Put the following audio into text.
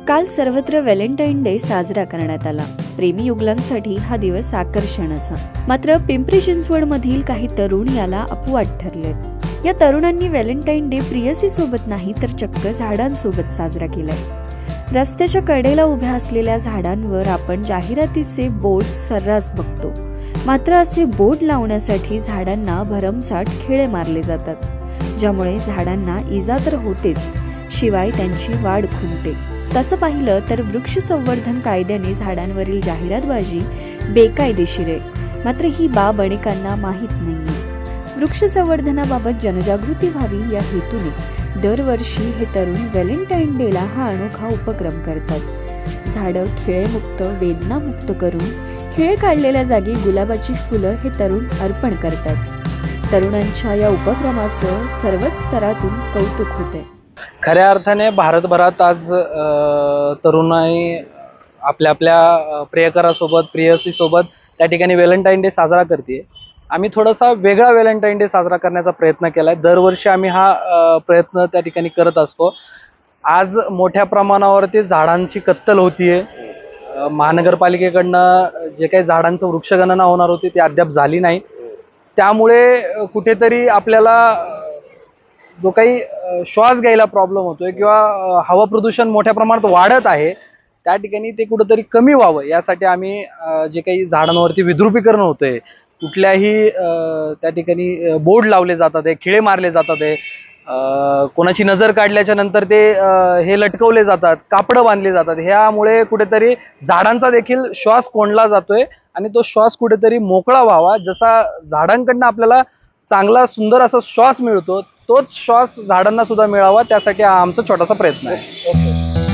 काल सर्वत्र Valentine day साजरा करण्यात आला। प्रेमी युगलांसाठी हा दिवस आकर्षणाचा। मात्र पिंपरी चिंचवड मधील काही तरुण याला अपवाद ठरलेत। या तरुणांनी व्हॅलेंटाईन डे प्रियसी सोबत नाही तर चक्क झाडांसोबत साजरा केलाय। रस्त्याच्या कडेला उभ्या असलेल्या झाडांवर आपण जाहिरातीचे बोर्ड सर्रास बघतो। मात्र असे बोर्ड लावण्यासाठी झाडांना भरमसाठ खिळे मारले जातात, ज्यामुळे झाडांना इजा तर होतेच, शिवाय त्यांची वाढ खुंटते। तसं पाहिलं तर वृक्ष संवर्धन कायद्याने झाडांवरील जाहिरातबाजी बेकायदेशीर आहे। मात्र ही बाब अनेकांना माहीत नाहीये। वृक्ष संवर्धनाबाबत जनजागृती व्हावी या हेतूने दरवर्षी हे तरुण व्हॅलेंटाईन डेला हा अनोखा उपक्रम करतात। झाडं खिळेमुक्त, वेदनामुक्त करून खिळे काढलेल्या जागी गुलाबाची फुलं हे तरुण अर्पण करतात। तरुणांच्या या उपक्रमाचं सर्वच स्तरातून कौतुक होते। खऱ्या अर्थाने भारतभरात आज तरुणाई आपल्या आपल्या प्रियकरासोबत, प्रियसीसोबत त्या ठिकाणी व्हॅलेंटाईन डे साजरा करते। आम्ही थोडासा वेगळा व्हॅलेंटाईन डे साजरा करण्याचा प्रयत्न केलाय। दरवर्षी आम्ही हा प्रयत्न त्या ठिकाणी करत असतो। आज मोठ्या प्रमाणावरती झाडांची कत्तल होतीये। महानगरपालिकेकडनं जे काही झाडांचं वृक्षगणना होणार होती ती अद्याप झाली नाही। त्यामुळे कुठेतरी आपल्याला जो काही श्वास घ्यायला प्रॉब्लेम होतोय किंवा हवा प्रदूषण मोठ्या प्रमाणात वाढत आहे, त्या ठिकाणी ते कुठेतरी कमी व्हावं यासाठी आम्ही जे काही झाडांवरती विद्रुपीकरण होतंय, कुठल्याही त्या ठिकाणी बोर्ड लावले जातात, खिळे मारले जातात, कोणाची नजर काढल्याच्या नंतर ते हे लटकवले जातात, कापडं बांधली जातात। ह्यामुळे कुठेतरी झाडांचा देखील श्वास कोंडला जातोय आणि तो श्वास कुठेतरी मोकळा व्हावा। जसा झाडांकडनं आपल्याला चांगला सुंदर असा श्वास मिळतो, तोच श्वास झाडांना सुद्धा मिळावा, त्यासाठी हा आमचा छोटासा प्रयत्न आहे।